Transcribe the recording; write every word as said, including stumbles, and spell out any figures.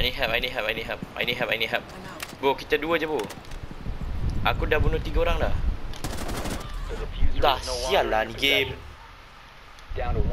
I need help, I need help, I need help. I need help, I need help. Bro, kita dua je bro. Aku dah bunuh tiga orang dah. Dah sial lah ni game. Down to